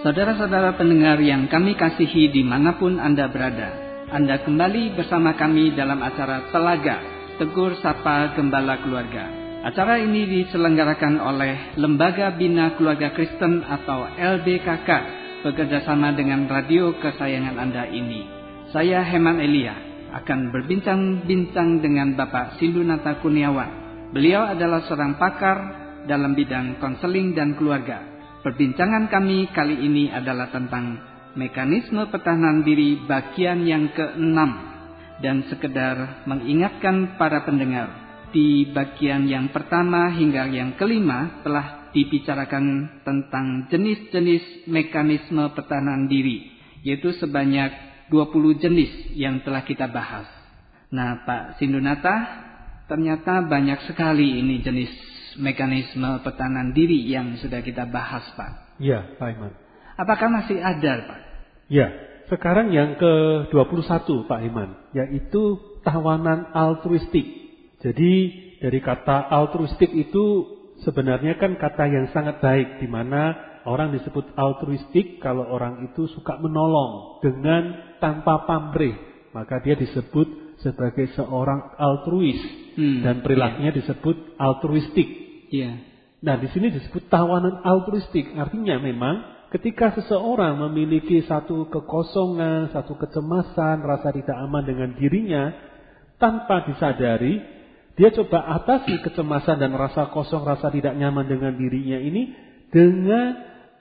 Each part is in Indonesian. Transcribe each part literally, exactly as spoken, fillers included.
Saudara-saudara pendengar yang kami kasihi dimanapun Anda berada, Anda kembali bersama kami dalam acara Telaga, Tegur Sapa Gembala Keluarga. Acara ini diselenggarakan oleh Lembaga Bina Keluarga Kristen atau L B K K bekerjasama dengan radio kesayangan Anda ini. Saya Heman Elia akan berbincang-bincang dengan Bapak Sindunata Kurniawan. Beliau adalah seorang pakar dalam bidang konseling dan keluarga. Perbincangan kami kali ini adalah tentang mekanisme pertahanan diri bagian yang keenam. Dan sekedar mengingatkan para pendengar, di bagian yang pertama hingga yang kelima telah dibicarakan tentang jenis-jenis mekanisme pertahanan diri, yaitu sebanyak dua puluh jenis yang telah kita bahas. Nah, Pak Sindunata, ternyata banyak sekali ini jenis mekanisme pertahanan diri yang sudah kita bahas, Pak. Ya, Pak Iman. Apakah masih ada, Pak? Ya, sekarang yang ke dua puluh satu, Pak Iman, yaitu tawanan altruistik. Jadi dari kata altruistik itu sebenarnya kan kata yang sangat baik, di mana orang disebut altruistik kalau orang itu suka menolong dengan tanpa pamrih, maka dia disebut sebagai seorang altruis, hmm, dan perilakunya yeah. disebut altruistik. Yeah. Nah, di sini disebut tawanan altruistik, artinya memang ketika seseorang memiliki satu kekosongan, satu kecemasan, rasa tidak aman dengan dirinya, tanpa disadari, dia coba atasi kecemasan dan rasa kosong, rasa tidak nyaman dengan dirinya ini dengan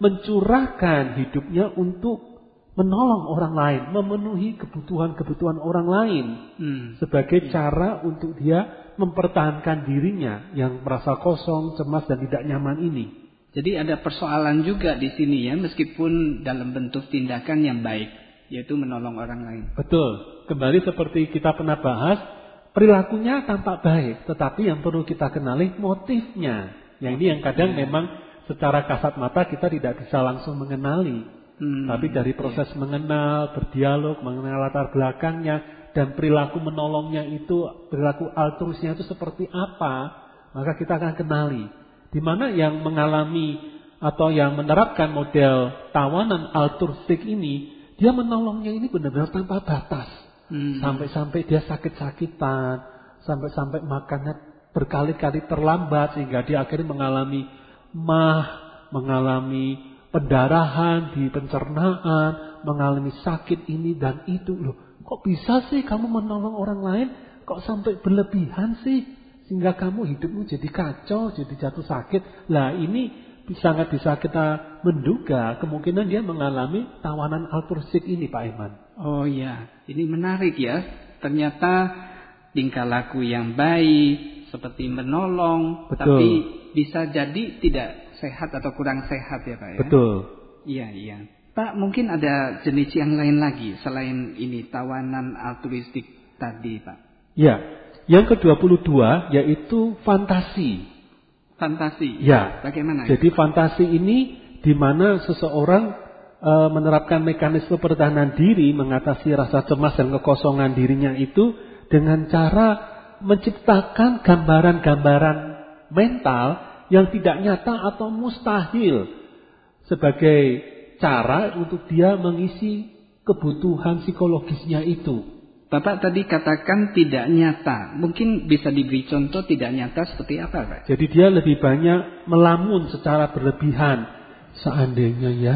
mencurahkan hidupnya untuk menolong orang lain, memenuhi kebutuhan-kebutuhan orang lain, hmm. sebagai cara untuk dia mempertahankan dirinya yang merasa kosong, cemas dan tidak nyaman ini. Jadi ada persoalan juga di sini ya, meskipun dalam bentuk tindakan yang baik, yaitu menolong orang lain. Betul. Kembali seperti kita pernah bahas, perilakunya tampak baik, tetapi yang perlu kita kenali motifnya. Yang ini yang kadang hmm. memang secara kasat mata kita tidak bisa langsung mengenali. Hmm. Tapi dari proses yeah. mengenal, berdialog, mengenal latar belakangnya, dan perilaku menolongnya itu, perilaku altruisnya itu seperti apa, maka kita akan kenali. Di mana yang mengalami atau yang menerapkan model tawanan altruistik ini, dia menolongnya ini benar-benar tanpa batas. Hmm. Sampai-sampai dia sakit-sakitan, sampai-sampai makannya berkali-kali terlambat, sehingga dia akhirnya mengalami mah, mengalami pendarahan di pencernaan, mengalami sakit ini dan itu. Loh, kok bisa sih kamu menolong orang lain? Kok sampai berlebihan sih? Sehingga kamu hidupmu jadi kacau, jadi jatuh sakit. Lah ini sangat bisa kita menduga kemungkinan dia mengalami tawanan altruistik ini, Pak Iman. Oh iya, ini menarik ya. Ternyata tingkah laku yang baik, seperti menolong, betul, tapi bisa jadi tidak sehat atau kurang sehat ya, Pak ya? Betul. Iya, iya. Pak, mungkin ada jenis yang lain lagi selain ini tawanan altruistik tadi, Pak. Ya, yang ke dua puluh dua yaitu fantasi. Fantasi? Ya. Bagaimana? Jadi itu? Fantasi ini di mana seseorang e, menerapkan mekanisme pertahanan diri mengatasi rasa cemas dan kekosongan dirinya itu dengan cara menciptakan gambaran-gambaran mental yang tidak nyata atau mustahil sebagai cara untuk dia mengisi kebutuhan psikologisnya itu. Bapak tadi katakan tidak nyata. Mungkin bisa diberi contoh tidak nyata seperti apa, Pak? Jadi dia lebih banyak melamun secara berlebihan. Seandainya ya,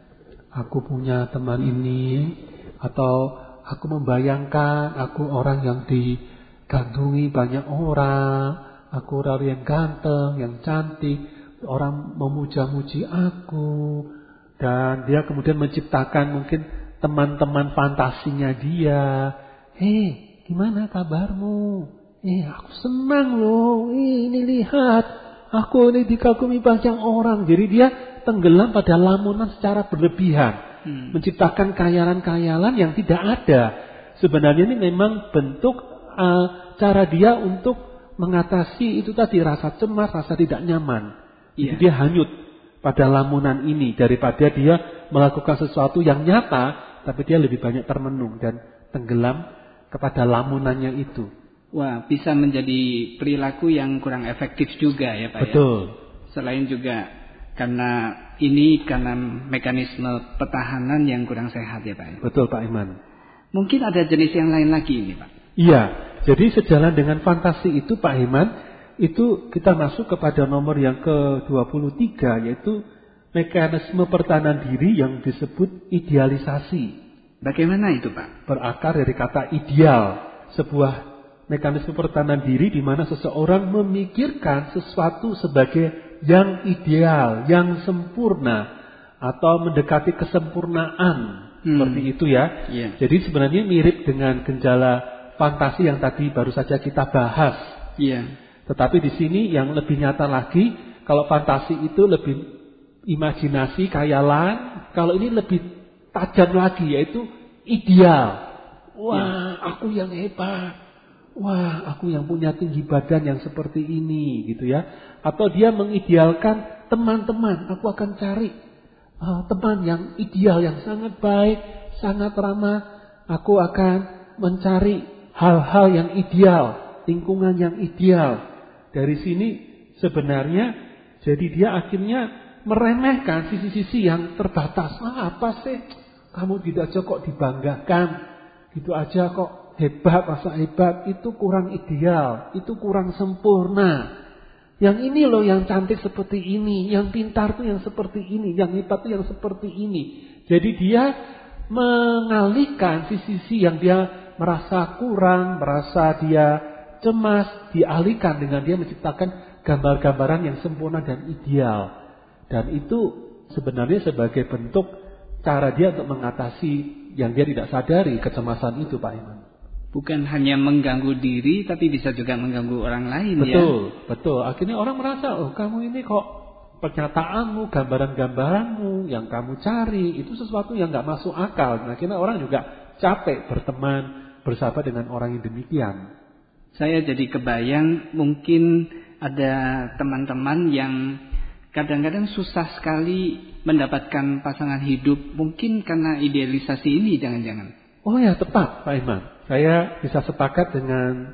aku punya teman ini, atau aku membayangkan aku orang yang digandrungi banyak orang, aku orang yang ganteng, yang cantik, orang memuja-muji aku. Dan dia kemudian menciptakan mungkin teman-teman fantasinya dia. Hei, gimana kabarmu? Eh, aku senang loh. Eh, ini lihat, aku ini dikagumi banyak orang. Jadi dia tenggelam pada lamunan secara berlebihan. Hmm. Menciptakan khayalan-khayalan yang tidak ada. Sebenarnya ini memang bentuk uh, cara dia untuk mengatasi itu tadi rasa cemas, rasa tidak nyaman. Yeah. Dia hanyut pada lamunan ini daripada dia melakukan sesuatu yang nyata, tapi dia lebih banyak termenung dan tenggelam kepada lamunannya itu. Wah, bisa menjadi perilaku yang kurang efektif juga ya, Pak. Betul. Ya? Selain juga karena ini karena mekanisme pertahanan yang kurang sehat ya Pak. Betul Pak Iman. Mungkin ada jenis yang lain lagi ini Pak. Iya, jadi sejalan dengan fantasi itu Pak Iman, itu kita masuk kepada nomor yang ke dua puluh tiga, yaitu mekanisme pertahanan diri yang disebut idealisasi. Bagaimana itu Pak? Berakar dari kata ideal, sebuah mekanisme pertahanan diri di mana seseorang memikirkan sesuatu sebagai yang ideal, yang sempurna, atau mendekati kesempurnaan, hmm. seperti itu ya. Yeah. Jadi sebenarnya mirip dengan gejala fantasi yang tadi baru saja kita bahas. Yeah. Tetapi di sini yang lebih nyata lagi, kalau fantasi itu lebih imajinasi, khayalan, kalau ini lebih tajam lagi, yaitu ideal. Wah, yeah. aku yang hebat. Wah, aku yang punya tinggi badan yang seperti ini, gitu ya. Atau dia mengidealkan teman-teman, aku akan cari uh, teman yang ideal, yang sangat baik, sangat ramah. Aku akan mencari hal-hal yang ideal, lingkungan yang ideal. Dari sini sebenarnya, jadi dia akhirnya meremehkan sisi-sisi yang terbatas. Ah, apa sih? Kamu tidak aja kok dibanggakan, gitu aja kok. Hebat, rasa hebat, itu kurang ideal, itu kurang sempurna. Yang ini loh yang cantik seperti ini, yang pintar tuh yang seperti ini, yang hebat tuh yang seperti ini. Jadi dia mengalihkan sisi-sisi yang dia merasa kurang, merasa dia cemas, dialihkan dengan dia menciptakan gambar-gambaran yang sempurna dan ideal. Dan itu sebenarnya sebagai bentuk cara dia untuk mengatasi yang dia tidak sadari, kecemasan itu Pak Iman. Bukan hanya mengganggu diri, tapi bisa juga mengganggu orang lain. Betul, ya. Betul, betul. Akhirnya orang merasa, oh kamu ini kok pernyataanmu, gambaran-gambaranmu yang kamu cari itu sesuatu yang nggak masuk akal. Nah, akhirnya orang juga capek berteman, bersahabat dengan orang yang demikian. Saya jadi kebayang mungkin ada teman-teman yang kadang-kadang susah sekali mendapatkan pasangan hidup, mungkin karena idealisasi ini, jangan-jangan. Oh ya, tepat Pak Iman. Saya bisa sepakat dengan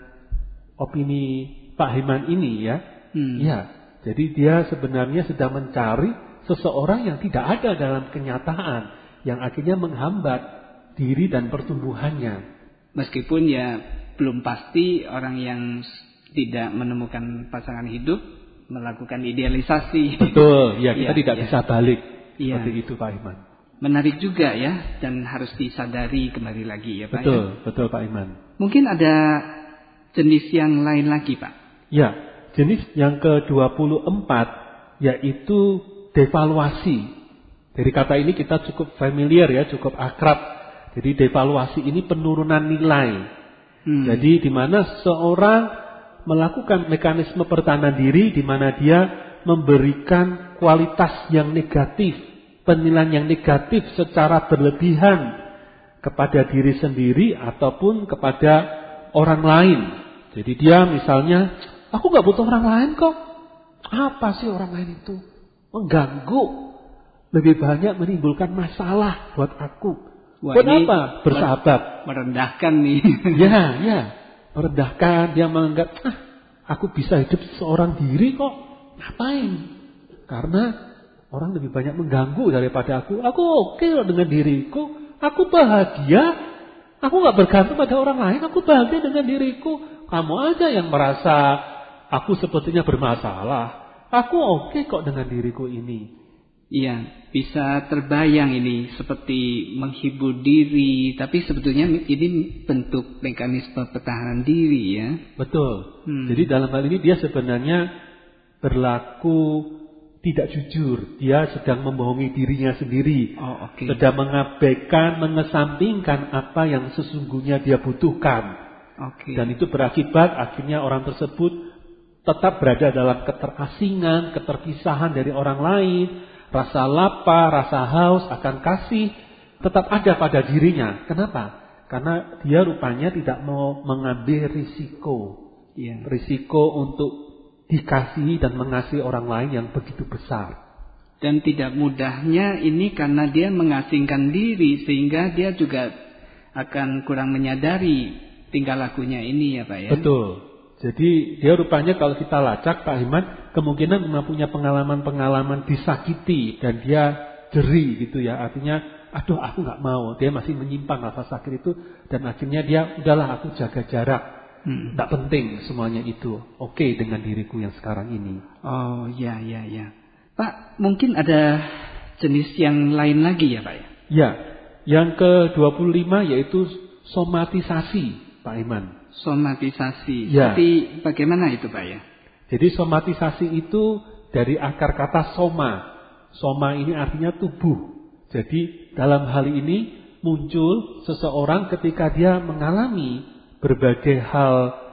opini Pak Himan ini ya. Hmm. Ya, jadi dia sebenarnya sedang mencari seseorang yang tidak ada dalam kenyataan, yang akhirnya menghambat diri dan pertumbuhannya. Meskipun ya belum pasti orang yang tidak menemukan pasangan hidup melakukan idealisasi. Betul, ya kita ya, tidak ya. bisa balik ya. Seperti itu Pak Iman. Menarik juga ya, dan harus disadari kembali lagi ya Pak. Betul, ya? betul Pak Iman. Mungkin ada jenis yang lain lagi Pak. Ya, jenis yang ke dua puluh empat yaitu devaluasi. Dari kata ini kita cukup familiar ya, cukup akrab. Jadi devaluasi ini penurunan nilai. Hmm. Jadi di mana seorang melakukan mekanisme pertahanan diri di mana dia memberikan kualitas yang negatif, penilaian yang negatif secara berlebihan kepada diri sendiri ataupun kepada orang lain. Jadi dia misalnya, aku gak butuh orang lain kok. Apa sih orang lain itu? Mengganggu. Lebih banyak menimbulkan masalah buat aku. Wah, buat apa? Bersahabat. Merendahkan nih. Ya, ya. Merendahkan. Dia menganggap, ah, aku bisa hidup seorang diri kok. Ngapain? Karena orang lebih banyak mengganggu daripada aku. Aku oke loh dengan diriku. Aku bahagia. Aku gak bergantung pada orang lain. Aku bahagia dengan diriku. Kamu aja yang merasa aku sepertinya bermasalah. Aku oke kok dengan diriku ini. Iya, bisa terbayang ini seperti menghibur diri. Tapi sebetulnya ini bentuk mekanisme pertahanan diri ya. Betul. Hmm. Jadi dalam hal ini dia sebenarnya berlaku tidak jujur, dia sedang membohongi dirinya sendiri, oh, okay. sedang mengabaikan, mengesampingkan apa yang sesungguhnya dia butuhkan, okay. Dan itu berakibat akhirnya orang tersebut tetap berada dalam keterasingan, keterpisahan dari orang lain, rasa lapar, rasa haus akan kasih tetap ada pada dirinya. Kenapa? Karena dia rupanya tidak mau mengambil risiko, yeah. risiko untuk dikasihi dan mengasihi orang lain yang begitu besar. Dan tidak mudahnya ini karena dia mengasingkan diri, sehingga dia juga akan kurang menyadari tingkah lakunya ini ya Pak ya. Betul. Jadi dia rupanya kalau kita lacak Pak Iman, kemungkinan memang punya pengalaman-pengalaman disakiti dan dia jeri gitu ya. Artinya, aduh aku nggak mau. Dia masih menyimpan rasa sakit itu dan akhirnya dia udahlah aku jaga jarak. Hmm. Nggak penting semuanya itu. Oke dengan diriku yang sekarang ini. Oh ya ya ya. Pak, mungkin ada jenis yang lain lagi ya Pak ya? Ya, yang ke dua puluh lima yaitu somatisasi Pak Iman. Somatisasi. Ya. Tapi bagaimana itu Pak ya? Jadi somatisasi itu dari akar kata soma. Soma ini artinya tubuh. Jadi dalam hal ini muncul seseorang ketika dia mengalami berbagai hal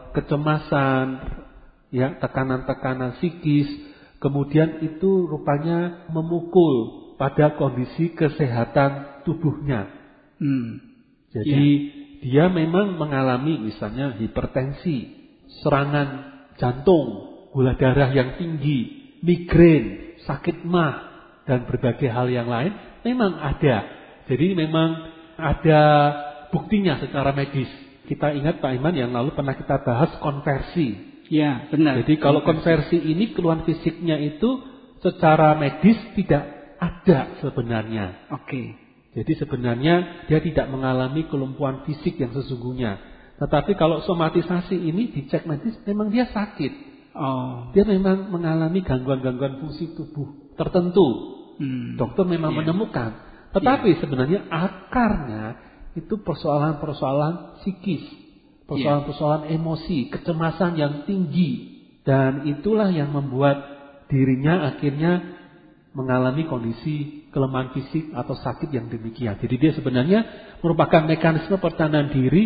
kecemasan, ya, tekanan-tekanan psikis, kemudian itu rupanya memukul pada kondisi kesehatan tubuhnya. Hmm. Jadi ya. Dia memang mengalami misalnya hipertensi, serangan jantung, gula darah yang tinggi, migrain, sakit mah, dan berbagai hal yang lain memang ada. Jadi memang ada buktinya secara medis. Kita ingat Pak Iman yang lalu pernah kita bahas konversi. Ya, benar. Jadi kalau konversi ini keluhan fisiknya itu secara medis tidak ada sebenarnya. Oke. Jadi sebenarnya dia tidak mengalami kelumpuhan fisik yang sesungguhnya. Tetapi kalau somatisasi ini dicek medis memang dia sakit. Oh. Dia memang mengalami gangguan-gangguan fungsi tubuh tertentu. Hmm. Dokter memang yeah. menemukan. Tetapi yeah. sebenarnya akarnya itu persoalan-persoalan psikis. Persoalan-persoalan emosi, kecemasan yang tinggi. Dan itulah yang membuat dirinya akhirnya mengalami kondisi kelemahan fisik atau sakit yang demikian. Jadi dia sebenarnya merupakan mekanisme pertahanan diri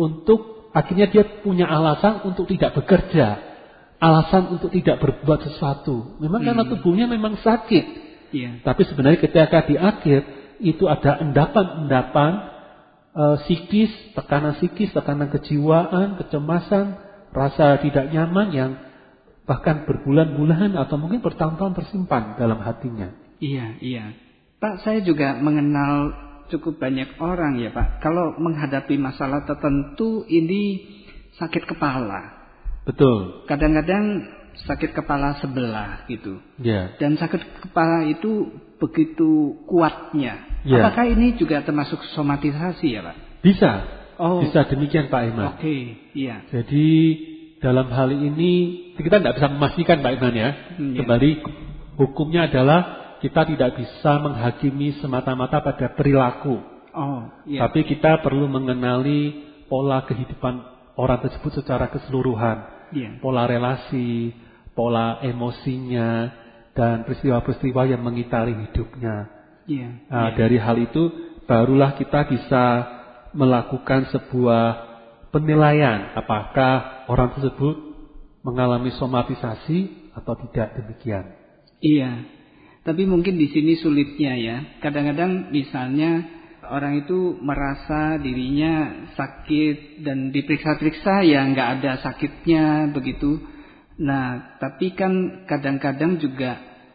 untuk akhirnya dia punya alasan untuk tidak bekerja, alasan untuk tidak berbuat sesuatu. Memang hmm. karena tubuhnya memang sakit. Yeah. Tapi sebenarnya ketika di akhir itu ada endapan-endapan e, psikis, tekanan psikis, tekanan kejiwaan, kecemasan, rasa tidak nyaman yang bahkan berbulan-bulan atau mungkin bertahun-tahun tersimpan dalam hatinya. Iya, iya. Pak, saya juga mengenal cukup banyak orang ya Pak. Kalau menghadapi masalah tertentu ini sakit kepala. Betul. Kadang-kadang sakit kepala sebelah gitu. Ya. Dan sakit kepala itu begitu kuatnya. Ya. Apakah ini juga termasuk somatisasi ya Pak? Bisa. Oh. Bisa demikian Pak Iman. Oke, okay. Iya. Jadi dalam hal ini kita tidak bisa memastikan Pak Iman ya. Hmm, ya. Kembali hukumnya adalah kita tidak bisa menghakimi semata-mata pada perilaku. Oh, ya. Tapi kita perlu mengenali pola kehidupan orang tersebut secara keseluruhan. Ya. Pola relasi, pola emosinya, dan peristiwa-peristiwa yang mengitari hidupnya. Ya. Nah, ya. Dari hal itu barulah kita bisa melakukan sebuah penilaian apakah orang tersebut mengalami somatisasi atau tidak demikian. Iya, tapi mungkin di sini sulitnya ya. Kadang-kadang misalnya orang itu merasa dirinya sakit dan diperiksa-periksa ya nggak ada sakitnya begitu. Nah, tapi kan kadang-kadang juga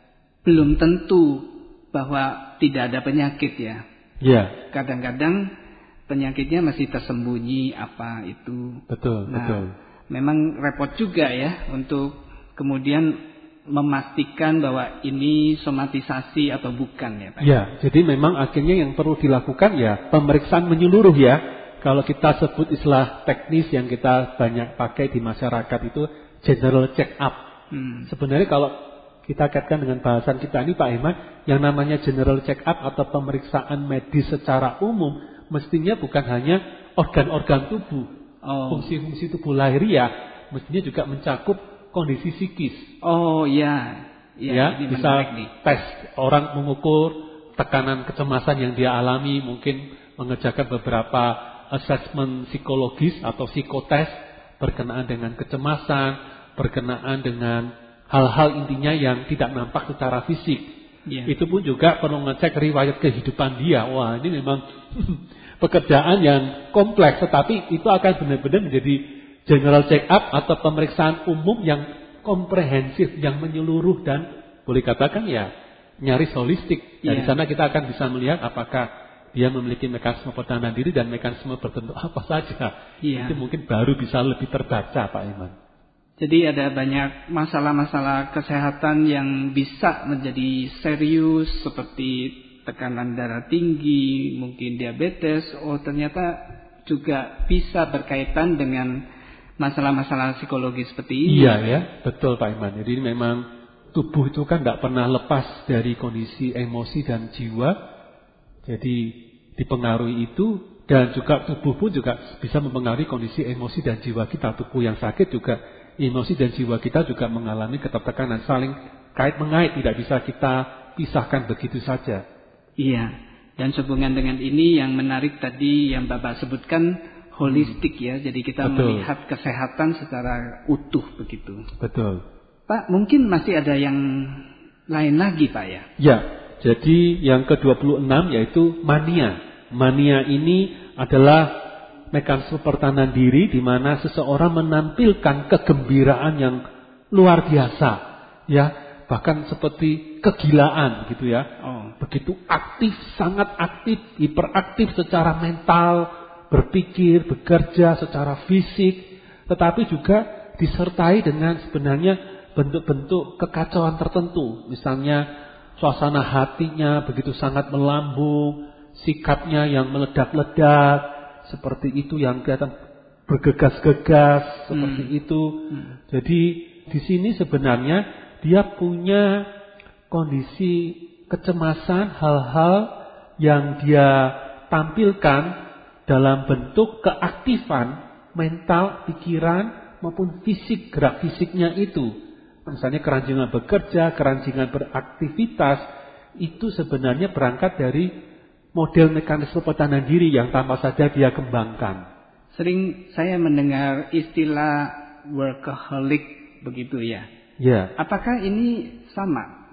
belum tentu bahwa tidak ada penyakit ya. Iya. Kadang-kadang penyakitnya masih tersembunyi apa itu. Betul, nah, betul. Memang repot juga ya untuk kemudian memastikan bahwa ini somatisasi atau bukan ya Pak. Ya, jadi memang akhirnya yang perlu dilakukan ya pemeriksaan menyeluruh ya. Kalau kita sebut istilah teknis yang kita banyak pakai di masyarakat itu general check up. Hmm. Sebenarnya kalau kita kaitkan dengan bahasan kita ini Pak Iman, yang namanya general check up atau pemeriksaan medis secara umum mestinya bukan hanya organ-organ tubuh, oh. fungsi-fungsi tubuh lahiriah, mestinya juga mencakup kondisi psikis. Oh ya, ya, ya ini bisa nih. Tes orang mengukur tekanan kecemasan yang dia alami, mungkin mengerjakan beberapa asesmen psikologis atau psikotes berkenaan dengan kecemasan, berkenaan dengan hal-hal intinya yang tidak nampak secara fisik. Ya. Itu pun juga perlu ngecek riwayat kehidupan dia. Wah, ini memang pekerjaan yang kompleks, tetapi itu akan benar-benar menjadi general check up atau pemeriksaan umum yang komprehensif, yang menyeluruh dan boleh katakan ya nyaris holistik. Dari yeah. sana kita akan bisa melihat apakah dia memiliki mekanisme pertahanan diri dan mekanisme berbentuk apa saja. Yeah. Itu mungkin baru bisa lebih terbaca Pak Iman. Jadi ada banyak masalah-masalah kesehatan yang bisa menjadi serius seperti tekanan darah tinggi, mungkin diabetes. Oh, ternyata juga bisa berkaitan dengan masalah-masalah psikologi seperti ini. Iya ya, betul Pak Iman. Jadi memang tubuh itu kan tidak pernah lepas dari kondisi emosi dan jiwa. Jadi dipengaruhi itu, dan juga tubuh pun juga bisa mempengaruhi kondisi emosi dan jiwa kita. Tubuh yang sakit juga, emosi dan jiwa kita juga mengalami ketertekanan, saling kait-mengait, tidak bisa kita pisahkan begitu saja. Iya, dan sehubungan dengan ini yang menarik tadi yang Bapak sebutkan holistik ya. Jadi kita Betul. melihat kesehatan secara utuh begitu. Betul. Pak, mungkin masih ada yang lain lagi Pak ya? Ya, jadi yang ke dua puluh enam yaitu mania. Mania ini adalah mekanisme pertahanan diri di mana seseorang menampilkan kegembiraan yang luar biasa, ya, bahkan seperti kegilaan gitu ya. Oh. Begitu aktif, sangat aktif, hiperaktif secara mental, berpikir, bekerja secara fisik, tetapi juga disertai dengan sebenarnya bentuk-bentuk kekacauan tertentu. Misalnya suasana hatinya begitu sangat melambung, sikapnya yang meledak-ledak, seperti itu, yang kelihatan bergegas-gegas seperti hmm. itu. Hmm. Jadi di sini sebenarnya dia punya kondisi kecemasan, hal-hal yang dia tampilkan dalam bentuk keaktifan mental, pikiran maupun fisik, gerak fisiknya itu. Misalnya keranjingan bekerja, keranjingan beraktivitas, itu sebenarnya berangkat dari model mekanisme pertahanan diri yang tanpa sadar dia kembangkan. Sering saya mendengar istilah workaholic begitu ya. Ya. Apakah ini sama?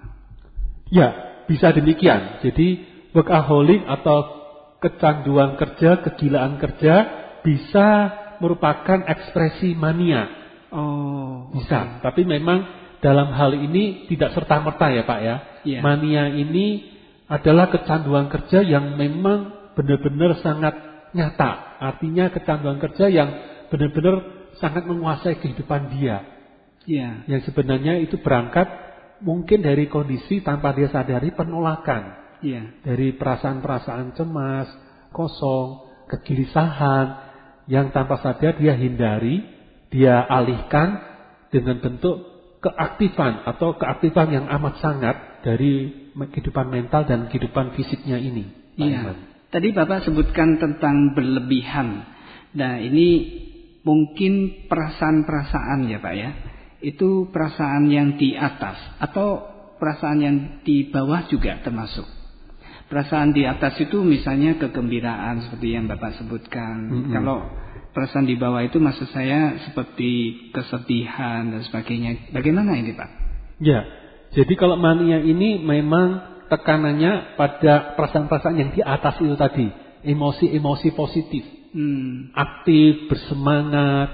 Ya, bisa demikian. Jadi workaholic atau kecanduan kerja, kegilaan kerja bisa merupakan ekspresi mania. Oh, bisa. okay. Tapi memang dalam hal ini tidak serta-merta ya Pak ya. Yeah. Mania ini adalah kecanduan kerja yang memang benar-benar sangat nyata. Artinya kecanduan kerja yang benar-benar sangat menguasai kehidupan dia. Yeah. Yang sebenarnya itu berangkat mungkin dari kondisi tanpa dia sadari penolakan. Yeah. Dari perasaan-perasaan cemas, kosong, kegelisahan yang tanpa sadar dia hindari, dia alihkan dengan bentuk keaktifan atau keaktifan yang amat sangat dari kehidupan mental dan kehidupan fisiknya ini. Iya. Tadi Bapak sebutkan tentang berlebihan. Nah, ini mungkin perasaan-perasaan ya Pak ya. Itu perasaan yang di atas atau perasaan yang di bawah juga termasuk. Perasaan di atas itu misalnya kegembiraan seperti yang Bapak sebutkan. Mm-hmm. Kalau perasaan di bawah itu maksud saya seperti kesedihan dan sebagainya. Bagaimana ini Pak? Ya, jadi kalau mania ini memang tekanannya pada perasaan-perasaan yang di atas itu tadi. Emosi-emosi positif. Hmm. Aktif, bersemangat,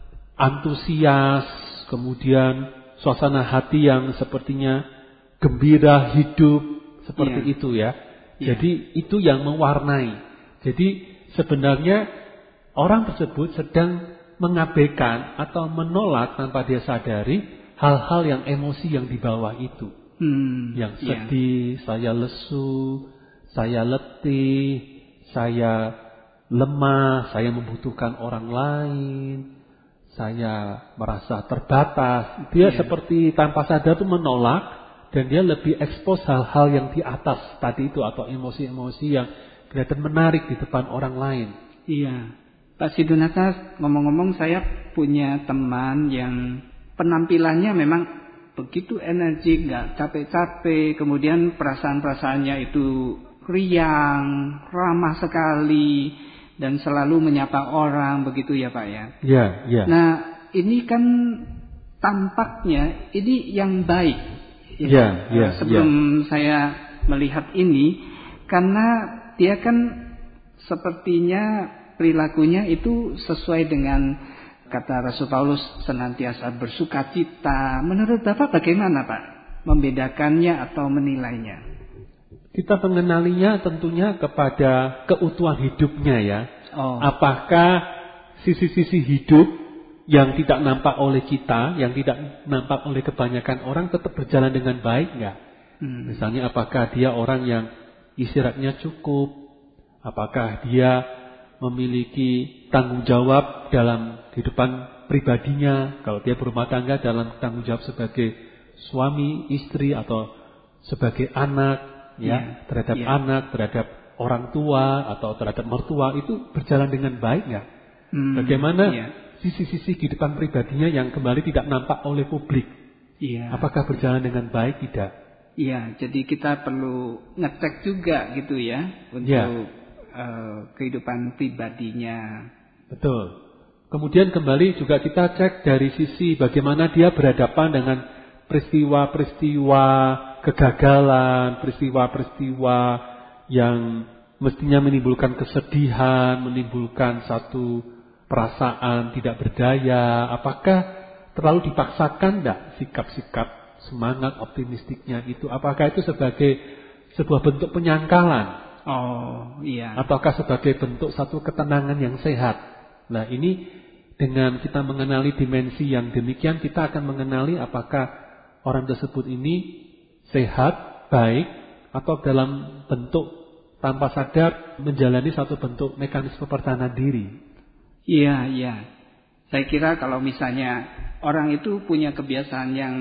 antusias, kemudian suasana hati yang sepertinya gembira, hidup, seperti yeah. itu ya. Yeah. Jadi itu yang mewarnai. Jadi sebenarnya orang tersebut sedang mengabaikan atau menolak tanpa dia sadari hal-hal yang emosi yang di bawah itu. Hmm, yang sedih, yeah. saya lesu, saya letih, saya lemah, saya membutuhkan orang lain, saya merasa terbatas. Dia yeah. seperti tanpa sadar itu menolak. Dan dia lebih ekspos hal-hal yang di atas tadi itu atau emosi-emosi yang kelihatan menarik di depan orang lain. Iya. Pak Sidunata, ngomong-ngomong saya punya teman yang penampilannya memang begitu energik, gak capek-capek. Kemudian perasaan-perasaannya itu riang, ramah sekali. Dan selalu menyapa orang, begitu ya Pak ya? Iya, iya. Nah ini kan tampaknya ini yang baik. Ya, ya, ya, sebelum ya. saya melihat ini, karena dia kan sepertinya perilakunya itu sesuai dengan kata Rasul Paulus senantiasa bersukacita. Menurut Bapak bagaimana Pak membedakannya atau menilainya? Kita mengenalinya tentunya kepada keutuhan hidupnya ya. Oh. Apakah sisi-sisi hidup yang tidak nampak oleh kita, yang tidak nampak oleh kebanyakan orang tetap berjalan dengan baik nggak? Hmm. Misalnya apakah dia orang yang istirahatnya cukup, apakah dia memiliki tanggung jawab dalam kehidupan pribadinya, kalau dia berumah tangga dalam tanggung jawab sebagai suami, istri atau sebagai anak, ya, yeah. terhadap yeah. anak, terhadap orang tua atau terhadap mertua itu berjalan dengan baik nggak? Hmm. Bagaimana yeah. sisi-sisi kehidupan pribadinya yang kembali tidak nampak oleh publik? Yeah. Apakah berjalan dengan baik tidak? Iya, jadi kita perlu ngecek juga gitu ya untuk ya. uh, kehidupan pribadinya. Betul. Kemudian kembali juga kita cek dari sisi bagaimana dia berhadapan dengan peristiwa-peristiwa kegagalan, peristiwa-peristiwa yang mestinya menimbulkan kesedihan, menimbulkan satu perasaan tidak berdaya. Apakah terlalu dipaksakan enggak sikap-sikap semangat optimistiknya itu, apakah itu sebagai sebuah bentuk penyangkalan? Oh, iya. Ataukah sebagai bentuk satu ketenangan yang sehat? Nah, ini dengan kita mengenali dimensi yang demikian, kita akan mengenali apakah orang tersebut ini sehat, baik, atau dalam bentuk tanpa sadar menjalani satu bentuk mekanisme pertahanan diri. Iya, iya. Saya kira kalau misalnya orang itu punya kebiasaan yang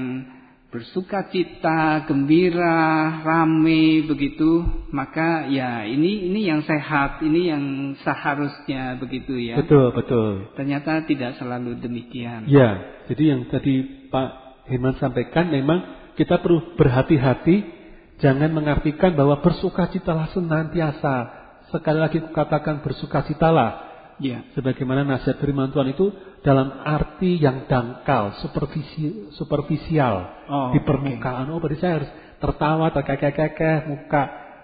bersuka cita, gembira, rame begitu, maka ya ini ini yang sehat, ini yang seharusnya begitu ya. Betul, betul. Ternyata tidak selalu demikian. Ya, jadi yang tadi Pak Herman sampaikan memang kita perlu berhati-hati, jangan mengartikan bahwa bersukacitalah senantiasa. Sekali lagi kukatakan bersukacitalah. Ya. Sebagaimana nasihat firman Tuhan itu dalam arti yang dangkal, supervisi, superficial, oh, di permukaan. Okay. Oh, berarti saya harus tertawa, terkekeh-kekeh, muka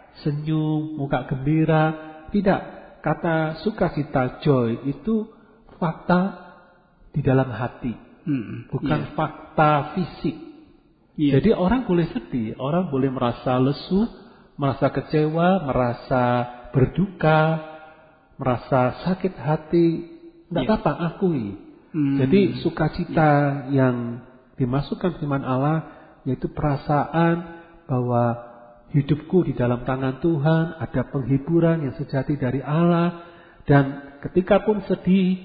senyum, muka gembira. Tidak, kata sukacita, joy itu fakta di dalam hati, hmm, bukan yeah. fakta fisik. Yeah. Jadi orang boleh sedih, orang boleh merasa lesu, merasa kecewa, merasa berduka, merasa sakit hati, tidak yeah. apa-apa, akui. Hmm. Jadi sukacita yeah. yang dimasukkan firman Allah yaitu perasaan bahwa hidupku di dalam tangan Tuhan, ada penghiburan yang sejati dari Allah, dan ketika pun sedih,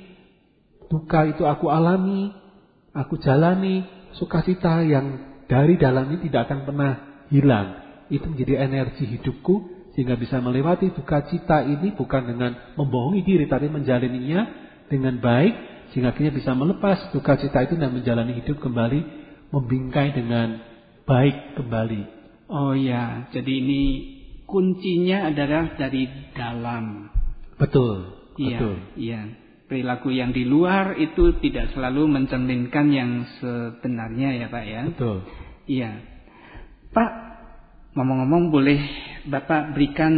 duka itu aku alami, aku jalani, sukacita yang dari dalam ini tidak akan pernah hilang. Itu menjadi energi hidupku sehingga bisa melewati duka cita ini bukan dengan membohongi diri, tapi menjalaninya dengan baik, sehingga akhirnya bisa melepas duka cita itu dan menjalani hidup kembali, membingkai dengan baik kembali. Oh ya, jadi ini kuncinya adalah dari dalam. Betul, iya, betul. Iya. Perilaku yang di luar itu tidak selalu mencerminkan yang sebenarnya ya Pak ya. Betul. Iya. Pak, ngomong-ngomong boleh Bapak berikan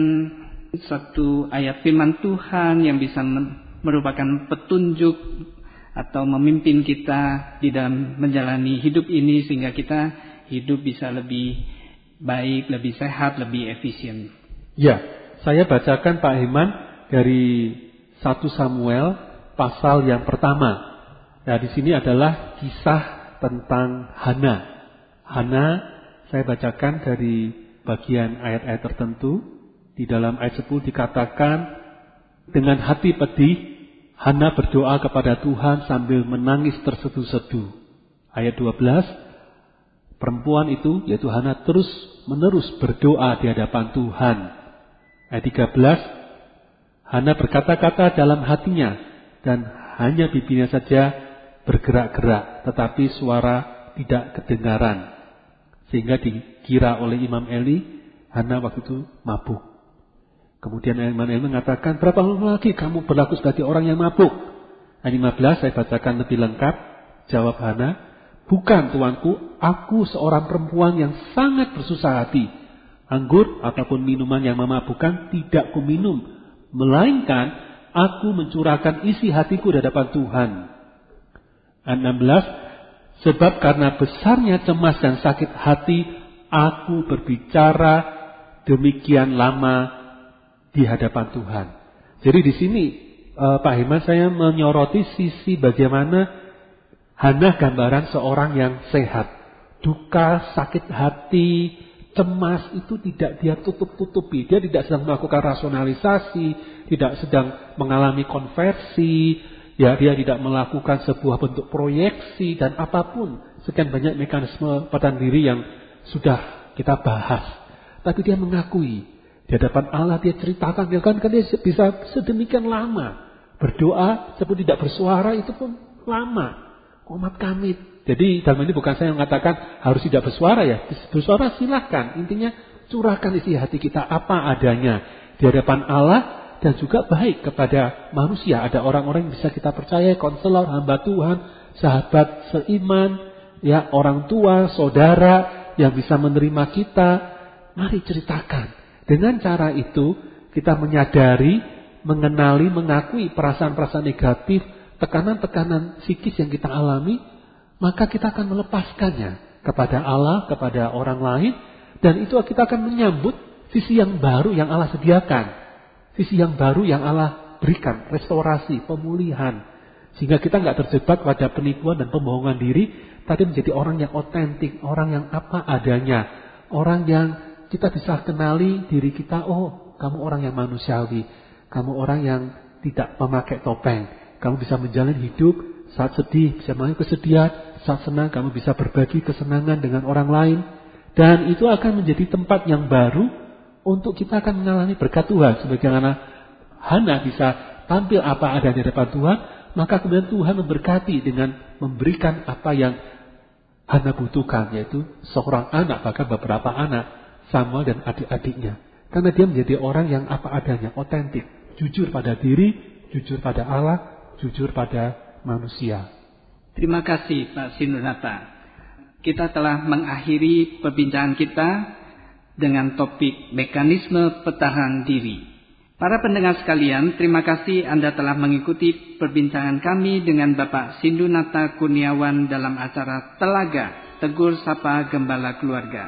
satu ayat firman Tuhan yang bisa merupakan petunjuk atau memimpin kita di dalam menjalani hidup ini sehingga kita hidup bisa lebih baik, lebih sehat, lebih efisien. Ya, saya bacakan Pak Herman dari satu Samuel pasal yang pertama. Nah, di sini adalah kisah tentang Hana. Hana, saya bacakan dari bagian ayat-ayat tertentu. Di dalam ayat sepuluh dikatakan, dengan hati pedih, Hana berdoa kepada Tuhan sambil menangis terseduh-seduh. Ayat dua belas, perempuan itu, yaitu Hana, terus menerus berdoa di hadapan Tuhan. Ayat tiga belas, Hana berkata-kata dalam hatinya, dan hanya bibirnya saja bergerak-gerak, tetapi suara tidak kedengaran. Sehingga dikira oleh Imam Eli, Hana waktu itu mabuk. Kemudian Imam Eli mengatakan, berapa lama lagi kamu berlaku sebagai orang yang mabuk? Ayat lima belas saya bacakan lebih lengkap. Jawab Hana, bukan tuanku, aku seorang perempuan yang sangat bersusah hati. Anggur ataupun minuman yang memabukkan tidak kuminum, melainkan aku mencurahkan isi hatiku di hadapan Tuhan. Ayat enam belas, sebab karena besarnya cemas dan sakit hati, aku berbicara demikian lama di hadapan Tuhan. Jadi di sini uh, Pak Herman saya menyoroti sisi bagaimana Hana gambaran seorang yang sehat. Duka, sakit hati, cemas itu tidak dia tutup-tutupi. Dia tidak sedang melakukan rasionalisasi, tidak sedang mengalami konversi, ya dia tidak melakukan sebuah bentuk proyeksi dan apapun. Sekian banyak mekanisme penataan diri yang sudah kita bahas. Tapi dia mengakui di hadapan Allah, dia ceritakan, dia kan dia bisa sedemikian lama berdoa sebelum tidak bersuara, itu pun lama. Umat kami. Jadi dalam ini bukan saya yang mengatakan harus tidak bersuara ya. Bersuara silahkan. Intinya curahkan isi hati kita apa adanya di hadapan Allah, dan juga baik kepada manusia. Ada orang-orang yang bisa kita percaya, konselor, hamba Tuhan, sahabat seiman, ya orang tua, saudara yang bisa menerima kita. Mari ceritakan. Dengan cara itu kita menyadari, mengenali, mengakui perasaan-perasaan negatif, tekanan-tekanan psikis yang kita alami, maka kita akan melepaskannya kepada Allah, kepada orang lain, dan itu kita akan menyambut sisi yang baru yang Allah sediakan, sisi yang baru yang Allah berikan, restorasi, pemulihan, sehingga kita nggak terjebak pada penipuan dan pembohongan diri, tapi menjadi orang yang otentik, orang yang apa adanya, orang yang kita bisa kenali diri kita. Oh, kamu orang yang manusiawi, kamu orang yang tidak memakai topeng. Kamu bisa menjalani hidup saat sedih, bisa mengalami kesedihan, saat senang kamu bisa berbagi kesenangan dengan orang lain. Dan itu akan menjadi tempat yang baru untuk kita akan mengalami berkat Tuhan. Sebagaimana Hana bisa tampil apa adanya di depan Tuhan, maka kemudian Tuhan memberkati dengan memberikan apa yang Hana butuhkan, yaitu seorang anak, bahkan beberapa anak, Samuel dan adik-adiknya. Karena dia menjadi orang yang apa adanya, otentik, jujur pada diri, jujur pada Allah, jujur pada manusia. Terima kasih Pak Sindunata. Kita telah mengakhiri perbincangan kita dengan topik mekanisme pertahanan diri. Para pendengar sekalian, terima kasih Anda telah mengikuti perbincangan kami dengan Bapak Sindunata Kurniawan dalam acara Telaga Tegur Sapa Gembala Keluarga.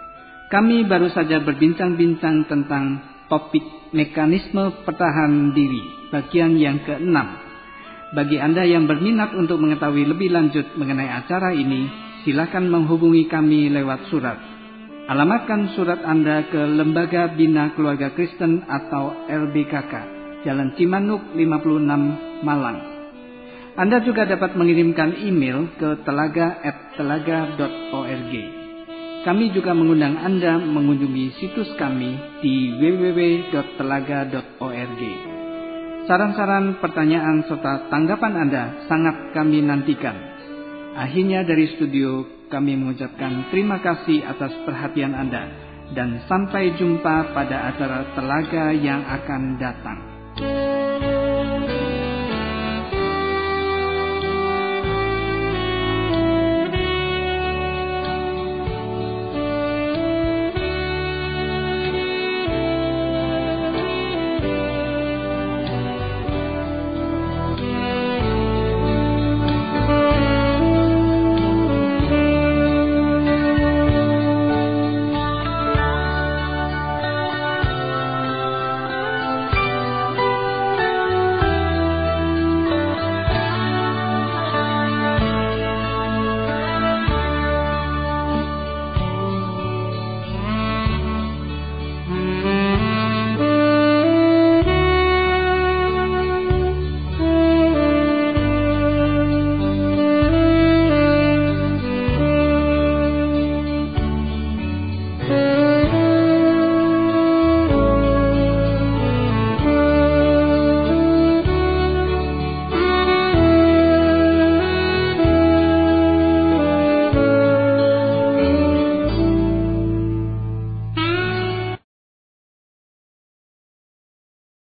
Kami baru saja berbincang-bincang tentang topik mekanisme pertahanan diri, bagian yang keenam. Bagi Anda yang berminat untuk mengetahui lebih lanjut mengenai acara ini, silakan menghubungi kami lewat surat. Alamatkan surat Anda ke Lembaga Bina Keluarga Kristen atau L B K K, Jalan Cimanuk lima puluh enam, Malang. Anda juga dapat mengirimkan email ke telaga at telaga dot org. Kami juga mengundang Anda mengunjungi situs kami di w w w dot telaga dot org. Saran-saran, pertanyaan, serta tanggapan Anda sangat kami nantikan. Akhirnya dari studio kami mengucapkan terima kasih atas perhatian Anda, dan sampai jumpa pada acara Telaga yang akan datang.